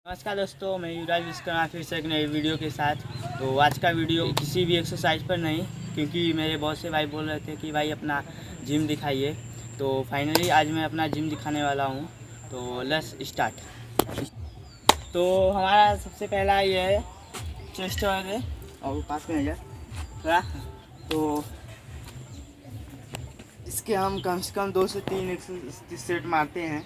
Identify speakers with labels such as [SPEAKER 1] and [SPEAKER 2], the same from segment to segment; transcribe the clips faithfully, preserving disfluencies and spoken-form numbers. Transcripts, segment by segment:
[SPEAKER 1] नमस्कार दोस्तों, मैं युवराज विश्वकर्मा फिर से एक नई वीडियो के साथ। तो आज का वीडियो किसी भी एक्सरसाइज पर नहीं, क्योंकि मेरे बहुत से भाई बोल रहे थे कि भाई अपना जिम दिखाइए। तो फाइनली आज मैं अपना जिम दिखाने वाला हूँ। तो लेट्स स्टार्ट। तो हमारा सबसे पहला ये है चेस्ट है, और पास में है थोड़ा। तो इसके हम कम से कम दो से तीन सेट मारते हैं।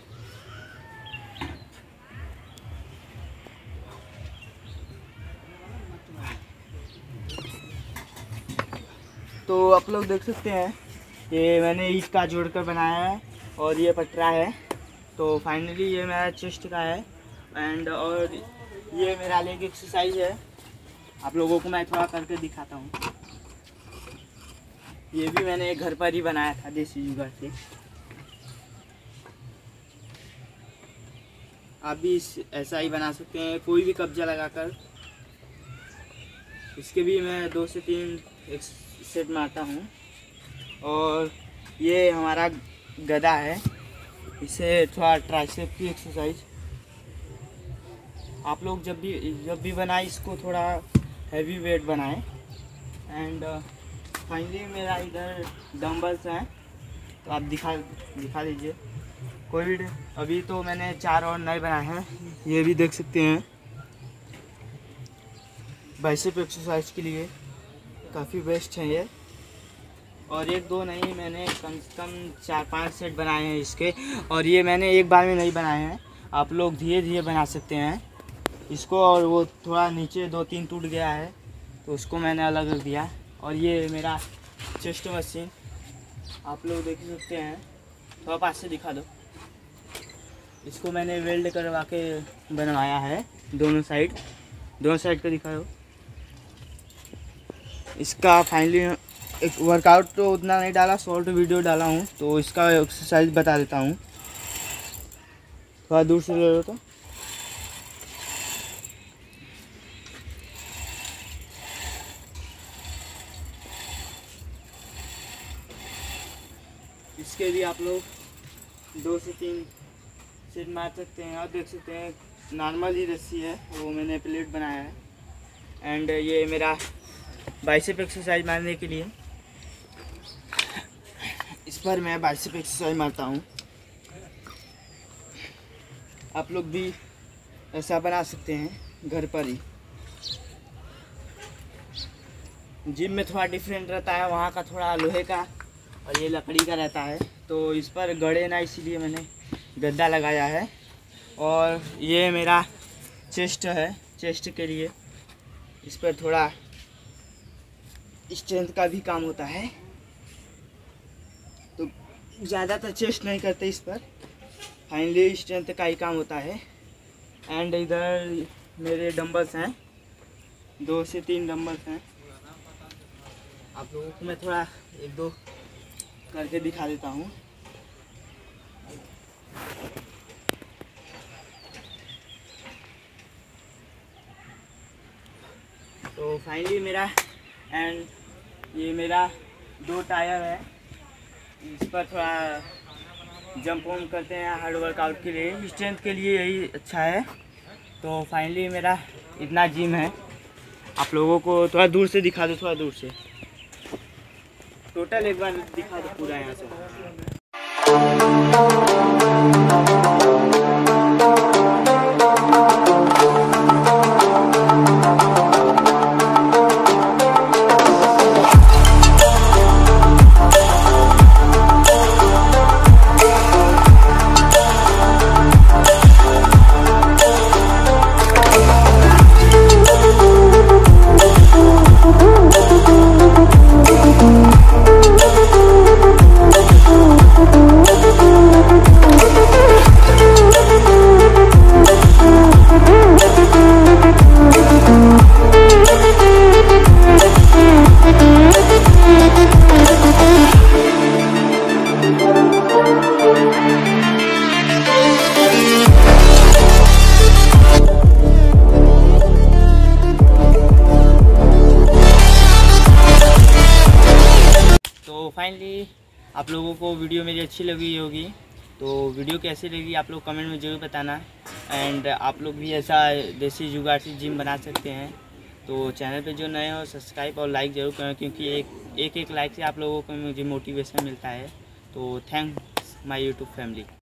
[SPEAKER 1] तो आप लोग देख सकते हैं ये मैंने ईंट का जोड़कर बनाया है और ये पटरा है। तो फाइनली ये मेरा चेस्ट का है एंड और ये मेरा लेग एक्सरसाइज है। आप लोगों को मैं थोड़ा करके दिखाता हूँ। ये भी मैंने घर पर ही बनाया था देसी जुगाड़ से। आप भी इस ऐसा ही बना सकते हैं, कोई भी कब्जा लगाकर। इसके भी मैं दो से तीन एक सेट मारता हूँ। और ये हमारा गदा है, इसे थोड़ा ट्राइसेप की एक्सरसाइज। आप लोग जब भी जब भी बनाए इसको थोड़ा हैवी वेट बनाएं। एंड फाइनली मेरा इधर डंबल्स हैं, तो आप दिखा दिखा दीजिए कोई भी। अभी तो मैंने चार और नए बनाए हैं, ये भी देख सकते हैं। बाइसेप एक्सरसाइज के लिए काफ़ी बेस्ट है ये। और एक दो नहीं, मैंने कम से कम चार पांच सेट बनाए हैं इसके। और ये मैंने एक बार में नहीं बनाए हैं, आप लोग धीरे धीरे बना सकते हैं इसको। और वो थोड़ा नीचे दो तीन टूट गया है तो उसको मैंने अलग रख दिया। और ये मेरा चेस्ट मशीन आप लोग देख सकते हैं, थोड़ा पास से दिखा दो। इसको मैंने वेल्ड करवा के बनवाया है, दोनों साइड दोनों साइड का दिखा दो। इसका फाइनली एक वर्कआउट तो उतना नहीं डाला, शॉर्ट वीडियो डाला हूँ, तो इसका एक्सरसाइज बता देता हूँ। थोड़ा दूर से ले लो तो। इसके भी आप लोग दो से तीन सेट मार सकते हैं। और देख सकते हैं नॉर्मल ही रस्सी है, वो मैंने प्लेट बनाया है। एंड ये मेरा बाइसेप एक्सरसाइज मारने के लिए, इस पर मैं बाइसेप एक्सरसाइज मारता हूँ। आप लोग भी ऐसा बना सकते हैं घर पर ही। जिम में थोड़ा डिफरेंट रहता है, वहाँ का थोड़ा लोहे का और ये लकड़ी का रहता है, तो इस पर गड़े ना, इसीलिए मैंने गद्दा लगाया है। और ये मेरा चेस्ट है, चेस्ट के लिए इस पर थोड़ा स्ट्रेंथ का भी काम होता है। तो ज़्यादातर चेस्ट नहीं करते इस पर, फाइनली स्ट्रेंथ का ही काम होता है। एंड इधर मेरे डंबल्स हैं, दो से तीन डंबल्स हैं। आप लोगों को मैं थोड़ा एक दो करके दिखा देता हूँ। तो फाइनली मेरा एंड ये मेरा दो टायर है, इस पर थोड़ा जंप वम्प करते हैं हार्ड वर्कआउट के लिए, स्ट्रेंथ के लिए यही अच्छा है। तो फाइनली मेरा इतना जिम है। आप लोगों को थोड़ा दूर से दिखा दो, थोड़ा दूर से टोटल एक बार दिखा दो पूरा यहाँ से। फाइनली आप लोगों को वीडियो मेरी अच्छी लगी होगी तो वीडियो कैसी लगी आप लोग कमेंट में ज़रूर बताना। एंड आप लोग भी ऐसा देसी जुगाड़ से जिम बना सकते हैं। तो चैनल पे जो नए हो सब्सक्राइब और लाइक ज़रूर करें, क्योंकि एक एक एक लाइक से आप लोगों को मुझे मोटिवेशन मिलता है। तो थैंक्स माय यूट्यूब फैमिली।